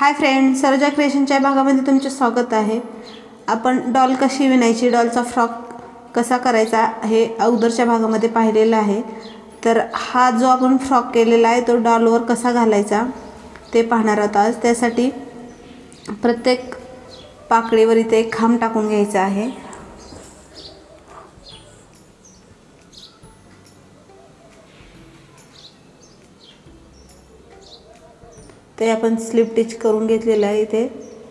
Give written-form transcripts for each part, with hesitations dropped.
Hi friend, Saroja क्रिएशनच्या भागामध्ये तुमचे स्वागत आहे। आपण डॉल कशी विणायची, डॉलचा फ्रॉक कसा करायचा हे अगोदरच्या भागामध्ये पाहिलेलं आहे। तर हा जो आपण फ्रॉक केलेला आहे तो डॉलवर कसा घालायचा ते पाहणार आहोत आज। त्यासाठी प्रत्येक पाकळीवर इथे एक खांब टाकून घ्यायचा आहे। ते आपण स्लिप स्टिच करून घेतलेला आहे। इथे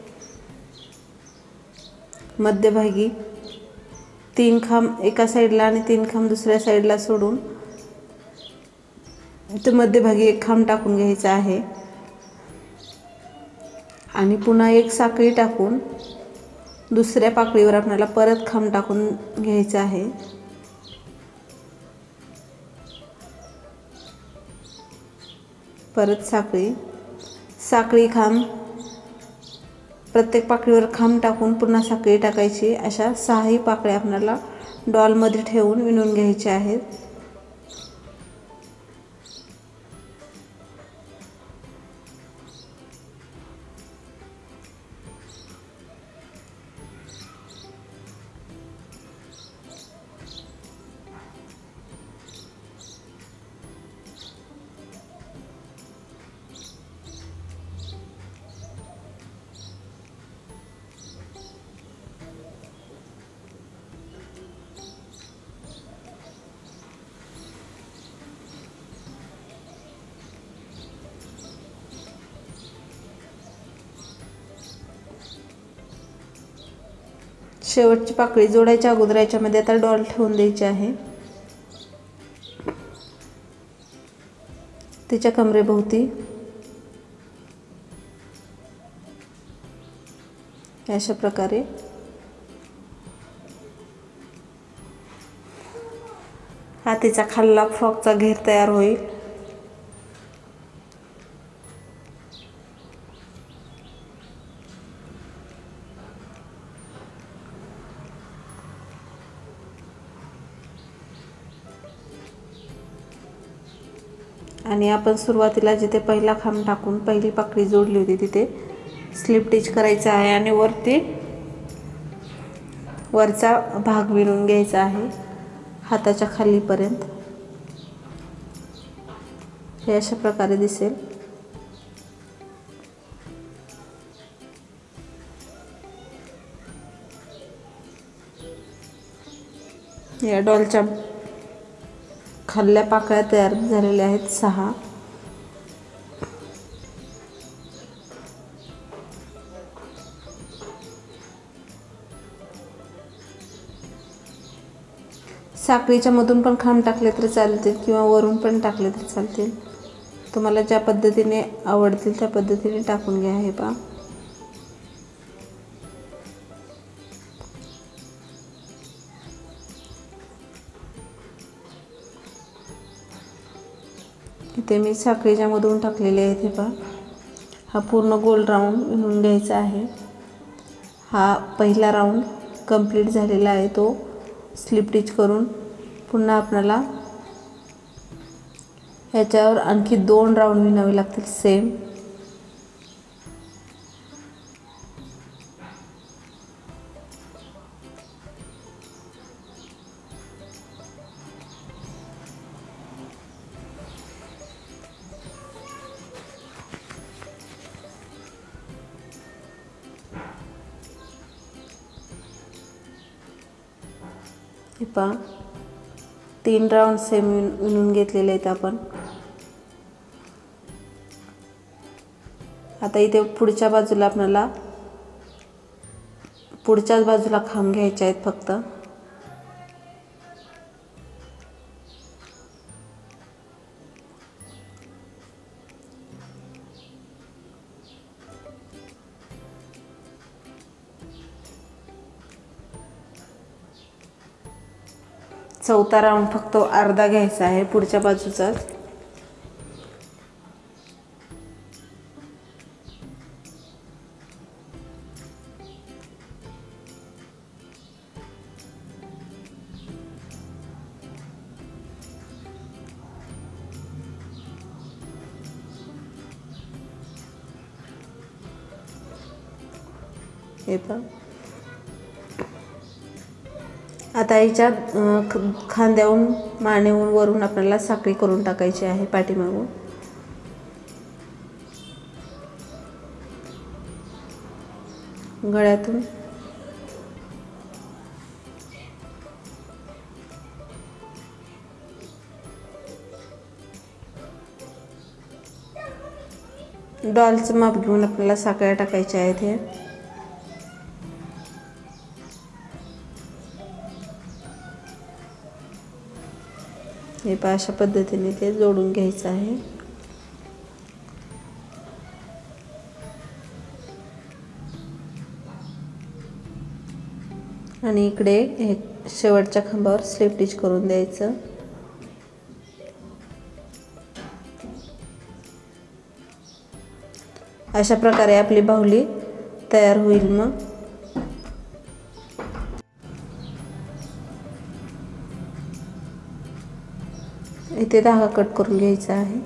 मध्यभागी 3 खांब एका साइडला आणि 3 खांब दुसऱ्या साइडला सोडून इथे मध्यभागी एक खांब टाकून घ्यायचा आहे आणि पुन्हा एक साखळी टाकून दुसऱ्या पाकळीवर आपल्याला परत खांब टाकून घ्यायचा आहे। परत साखळी खांब, प्रत्येक पाकळीवर खांब टाकून पुन्हा साखळी टाकायची। अशा 6 पाकळ्या आपल्याला डॉल मध्ये ठेवून विणून घ्यायच्या आहेत। शेवटची पाकळी जोडायच्या अगोदर याच्यामध्ये आता डॉल ठेवून द्यायची आहे। तिच्या कमरेभोवती अशा प्रकारे हा तिचा खालला फ्रॉकचा घेर तयार होईल। आणि आपण सुरुवातीला जिथे पहिला खांब टाकून पहिली पाकळी जोडली होती तिथे स्लिप स्टिच करायचा आहे आणि वरचा भाग विणून घ्यायचा आहे हाताच्या खालीपर्यंत। हे अशा प्रकारे दिसेल। या डॉलच्या खाल्ल्या पाकळ्या तयार झालेल्या आहेत 6। साखळीच्या मधून पण खांब टाकले तर चालतील किंवा वरून पण टाकले तर चालतील। तुम्हाला ज्या पद्धतीने आवडतील त्या पद्धतीने टाकून घ्या। हे पहा, इथे मी साखळीच्या मधून टाकलेले आहेत। हे पहा, हा पूर्ण गोल राऊंड विणून घ्यायचा आहे। हा पहिला राऊंड कंप्लीट झालेला आहे। तो स्लिप स्टिच करून पुन्हा आपल्याला ह्याच्यावर आणखी 2 राऊंड विणावे लागतील सेम। हे पहा, 3 राऊंड सेम विणून घेतलेले आहेत आपण। आता इथे पुढच्या बाजूला आपल्याला पुढच्याच बाजूला खांब घ्यायचे आहेत फक्त। चौथा राऊंड फक्त अर्धा घ्यायचा आहे पुढच्या बाजूचाच। हे पहा. आता याच्या खांद्यावरून मानेवरून वरून आपल्याला साखळी करून टाकायची आहे पाठीमागून. गळ्यातून डॉलचं माप घेऊन आपल्याला साखळ्या टाकायच्या आहेत. हे पहा, अशा पद्धतीने ते जोडून घ्यायचं आहे. आणि इकडे हे शेवटच्या खांबावर स्लिप स्टिच करून द्यायचं. अशा प्रकारे आपली बाहुली तयार होईल. मग इथे धागा कट करून घ्यायचा आहे.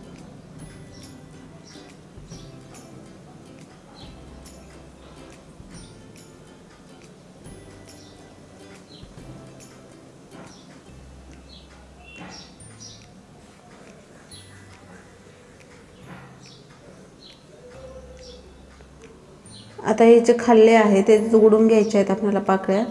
आता हे जे खाल्ले आहे ते जोडून घ्यायचे आहेत आपल्याला पाकळ्या.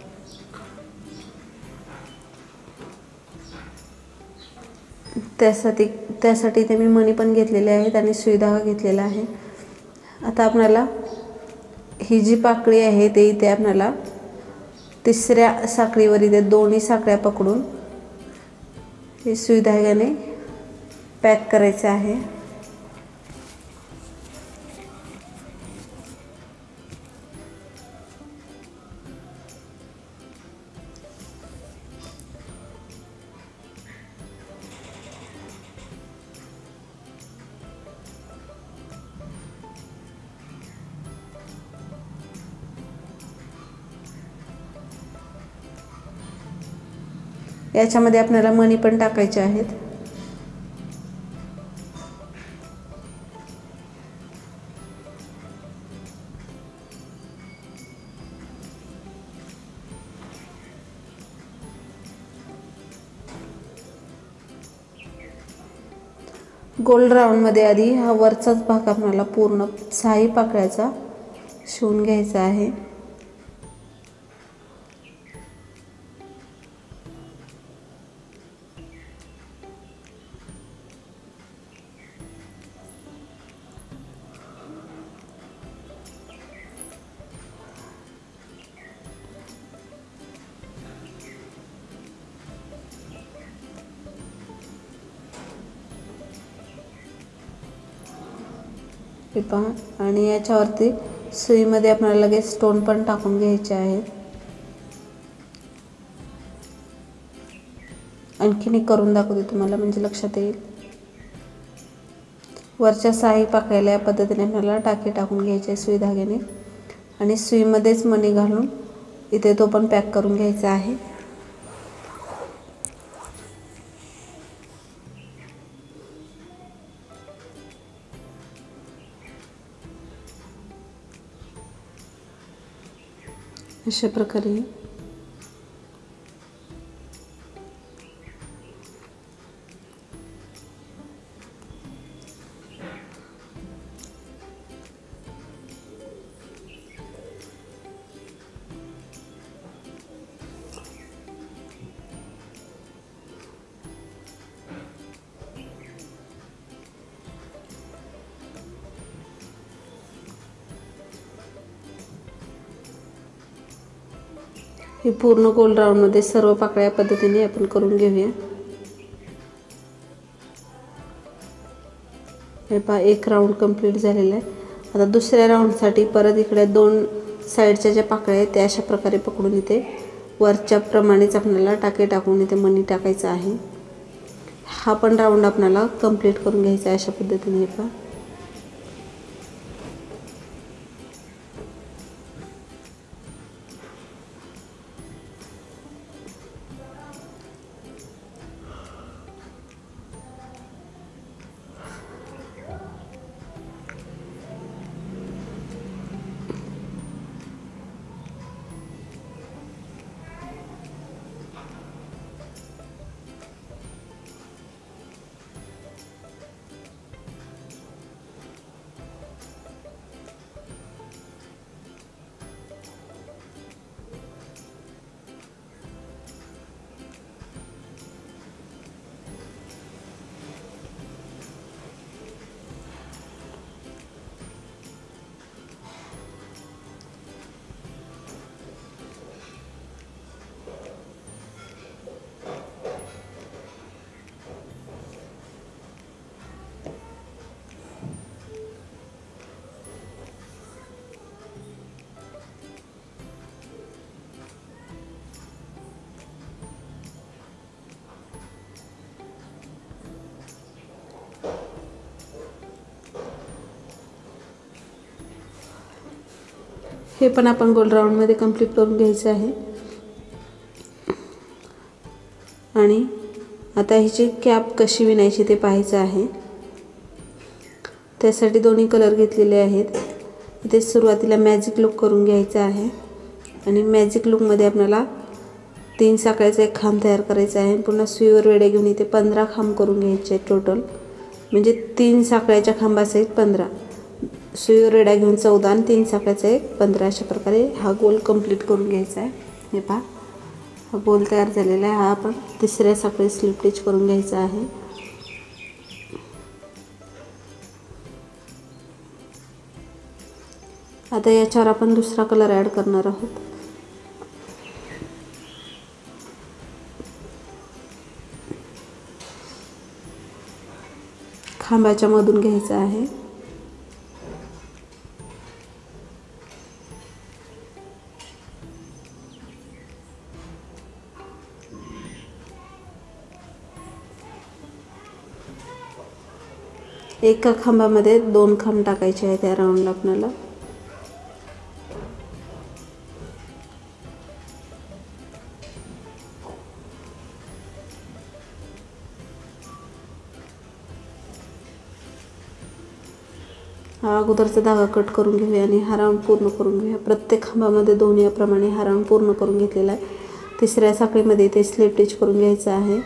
त्यासाठी ते मी मणी पण घेतलेले आहेत आणि सुई धागा घेतलेला आहे. आता आपल्याला ही जी पाकळी आहे ते इथे आपल्याला तिसऱ्या साखळीवर इथे दोन्ही साखळ्या पकडून हे सुई धाग्याने पॅक करायचं आहे. याच्यामध्ये आपल्याला मणी पण टाकायचे आहेत. गोल राऊंड मध्ये आधी हा वरचाच भाग आपल्याला पूर्ण 6 पाकळ्याचा शिवून घ्यायचा आहे. हे पहा, आणि याच्यावरती सुईमध्ये आपल्याला लगेच स्टोन पण टाकून घ्यायचे आहेत. आणखीन एक करून दाखवते तुम्हाला म्हणजे लक्षात येईल. वरच्या 6 पाकळ्याला या पद्धतीने आपल्याला टाके टाकून घ्यायचे सुई धाग्याने आणि सुईमध्येच मणी घालून इथे तो पण पॅक करून घ्यायचा आहे. अशा प्रकारे हे पूर्ण गोल राऊंड मध्ये सर्व पाकळ्या पद्धतीने आपण करून घेऊया. हे पहा, एक राऊंड कंप्लीट झालेला आहे. आता दुसऱ्या राऊंडसाठी परत इकडे 2 साईडच्या ज्या पाकळ्या आहेत त्या अशा प्रकारे पकडून इथे वरच्या प्रमाणेच आपल्याला टाके टाकून इथे मणी टाकायचा आहे. हा पण राऊंड आपल्याला कंप्लीट करून घ्यायचा आहे अशा पद्धतीने. हे पहा, हे पण आपण गोल राऊंडमध्ये कंप्लीट करून घ्यायचं आहे। आणि आता ह्याची कॅप कशी विणायची ते पाहायचं आहे। त्यासाठी दोन्ही कलर घेतलेले आहेत। इथे सुरुवातीला मॅजिक लूक करून घ्यायचा आहे आणि मॅजिक लूकमध्ये आपल्याला 3 साखळ्याचा एक खांब तयार करायचा आहे। पुन्हा सुईवर वेढे घेऊन इथे 15 खांब करून घ्यायचे आहेत टोटल, म्हणजे 3 साखळ्याच्या खांबासहित 15, सुईवर वेढा घेऊन 14 आणि 3 साखळ्याचा एक 15, अशा प्रकारे हा गोल कंप्लीट करून घ्यायचा आहे। हे पहा, हा गोल तयार झालेला आहे। हा आपण तिसऱ्या साखळी स्लिप स्टिच करून घ्यायचा आहे। आता याच्यावर आपण दुसरा कलर ॲड करणार आहोत। खांबाच्या मधून घ्यायचा आहे। एका खांबामध्ये 2 खांब टाकायचे आहेत या राऊंडला आपल्याला। हा अगोदरचा धागा कट करून घेऊया आणि हा राऊंड पूर्ण करून घेऊया। प्रत्येक खांबामध्ये 2 याप्रमाणे हा राऊंड पूर्ण करून घेतलेला आहे। तिसऱ्या साखळीमध्ये इथे स्लिप स्टिच करून घ्यायचं आहे।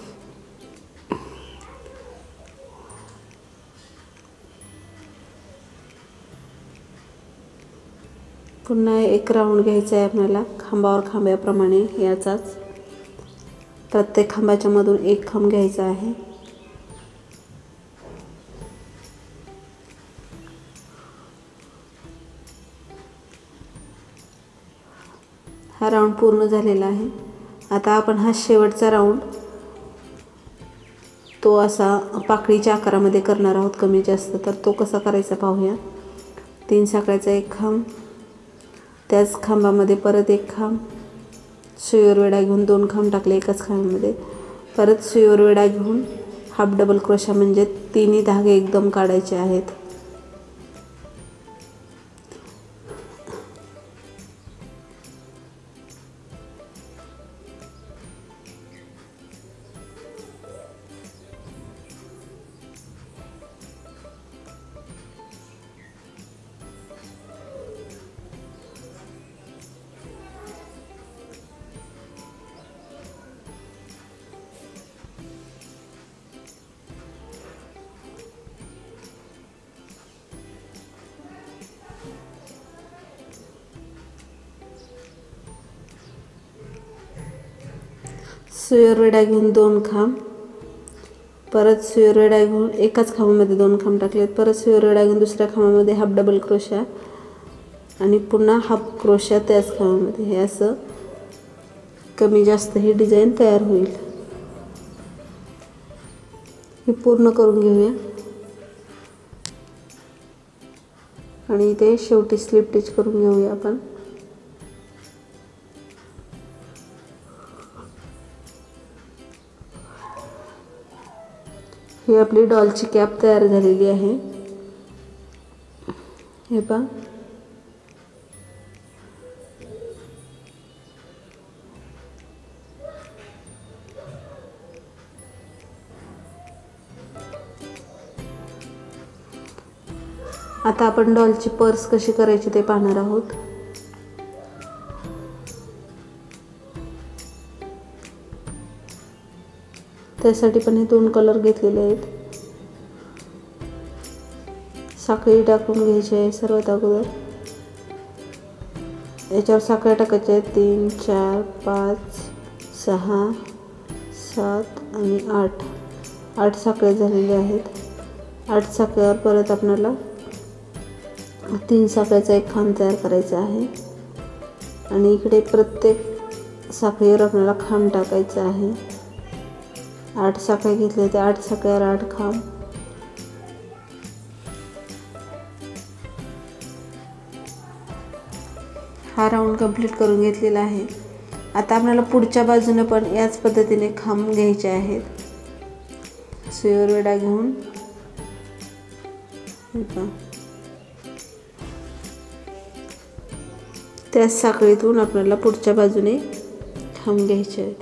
पुन्हा एक राऊंड घ्यायचा आहे आपल्याला खांबावर खांब्याप्रमाणे याचाच। प्रत्येक खांबाच्या मधून एक खांब घ्यायचा आहे। हा राऊंड पूर्ण झालेला आहे। आता आपण हा शेवटचा राऊंड तो असा पाकळीच्या आकारामध्ये करणार आहोत, कमी जास्त। तर तो कसा करायचा पाहूया। 3 साखळ्याचा एक खांब, त्याच खांबामध्ये परत एक खांब, सुईवर वेढा घेऊन 2 खांब टाकले एकाच खांबामध्ये, परत सुईवर वेढा घेऊन हाफ डबल क्रोशा, म्हणजे 3 धागे एकदम काढायचे आहेत। सुईवर वेढा घेऊन 2 खांब, परत सुईवर वेढा घेऊन एकाच खांबामध्ये 2 खांब टाकलेत, परत सुईवर वेढा घेऊन दुसऱ्या खांबामध्ये हाफ डबल क्रोशा आणि पुन्हा हाफ क्रोशा त्याच खांबामध्ये। हे असं कमी जास्त ही डिझाइन तयार होईल। हे पूर्ण करून घेऊया आणि इथे शेवटी स्लिप स्टिच करून घेऊया आपण। ही आपली डॉलची कॅप तयार झालेली आहे। हे पहा, आता आपण डॉलची पर्स कशी करायची ते पाहणार आहोत। त्यासाठी पण हे 2 कलर घेतलेले आहेत। साखळी टाकून घ्यायची आहे सर्वात अगोदर। याच्यावर साखळ्या टाकायच्या आहेत 3, 4, 5, 6, 7 आणि 8 साखळ्या झालेल्या आहेत। 8 साखळ्यावर परत आपल्याला 3 साखळ्याचा एक खांब तयार करायचा आहे आणि इकडे प्रत्येक साखळीवर आपल्याला खांब टाकायचा आहे। 8 साखळ्या घेतल्या, त्या 8 साखळ्यावर 8 खांब। हा राऊंड कंप्लीट करून घेतलेला आहे। आता आपल्याला पुढच्या बाजूने पण याच पद्धतीने खांब घ्यायचे आहेत। सुईवर वेढा घेऊन त्याच साखळीतून आपल्याला पुढच्या बाजूने खांब घ्यायचे आहेत.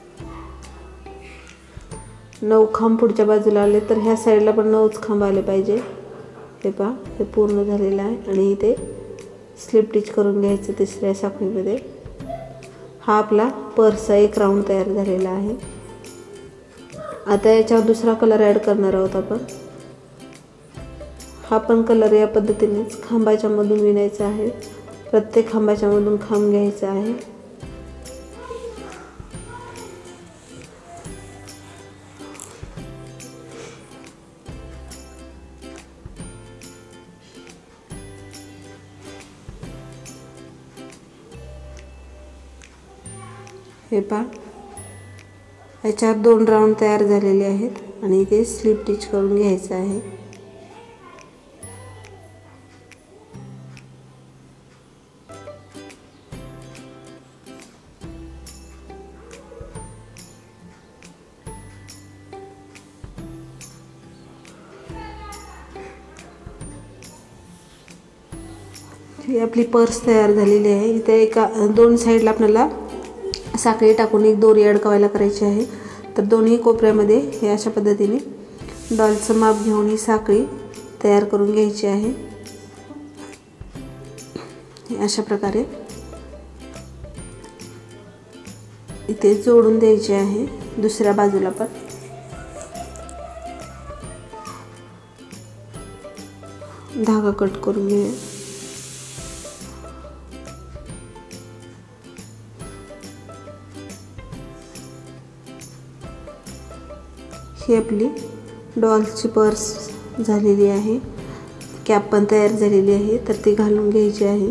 9 खांब पुढच्या बाजूला आले तर ह्या साईडला पण 9च खांब आले पाहिजे. हे पहा, हे पूर्ण झालेलं आहे आणि इथे स्लिप स्टिच करून घ्यायचं तिसऱ्या साखळीमध्ये. हा आपला पर्सचा एक राऊंड तयार झालेला आहे. आता याच्यावर दुसरा कलर ॲड करणार आहोत आपण. हा पण कलर या पद्धतीनेच खांबाच्या मधून विणायचा आहे. प्रत्येक खांबाच्या मधून खांब घ्यायचा आहे. हे पहा, याच्यावर 2 राऊंड तयार झालेले आहेत आणि इथे स्लिप स्टिच करून घ्यायचं आहे. ही आपली पर्स तयार झालेली आहे. इथे 2 साईडला आपल्याला साखळी टाकून एक दोरी अडकवायला करायची आहे. तर दोन्ही कोपऱ्यामध्ये हे अशा पद्धतीने डॉलचं माप घेऊन ही साखळी तयार करून घ्यायची आहे. अशा प्रकारे इथे जोडून द्यायची आहे. दुसऱ्या बाजूला पण धागा कट करून घेऊया. ही आपली डॉलची पर्स झालेली आहे. कॅप पण तयार झालेली आहे, तर ती घालून घ्यायची आहे.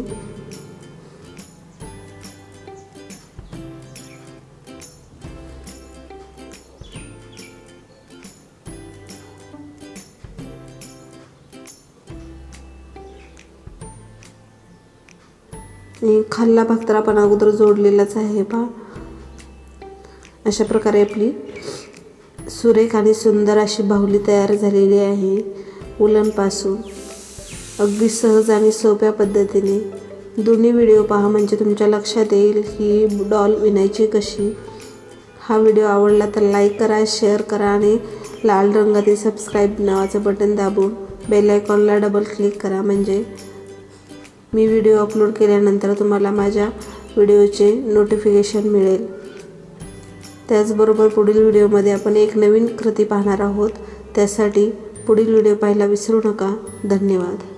खाल्ला भाग तर आपण अगोदर जोडलेलाच आहे. पहा, अशा प्रकारे आपली सुरेख आणि सुंदर अशी बाहुली तयार झालेली आहे उलनपासून. अगदी सहज आणि सोप्या पद्धतीने दोन्ही व्हिडिओ पहा, म्हणजे तुमच्या लक्षात येईल की डॉल विणायची कशी. हा व्हिडिओ आवडला तर लाईक करा, शेअर करा आणि लाल रंगातील सबस्क्राईब नावाचं बटन दाबून बेल आयकॉनला डबल क्लिक करा, म्हणजे मी व्हिडिओ अपलोड केल्यानंतर तुम्हाला माझ्या व्हिडिओचे नोटिफिकेशन मिळेल. त्याचबरोबर पुढील व्हिडिओमध्ये आपण एक नवीन कृती पाहणार आहोत. त्यासाठी पुढील व्हिडिओ पाहायला विसरू नका. धन्यवाद.